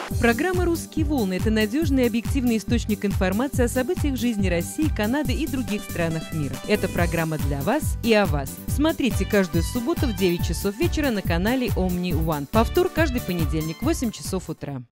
Программа «Русские волны» — это надежный и объективный источник информации о событиях жизни России, Канады и других странах мира. Это программа для вас и о вас. Смотрите каждую субботу в 9 часов вечера на канале Omni One. Повтор каждый понедельник в 8 часов утра.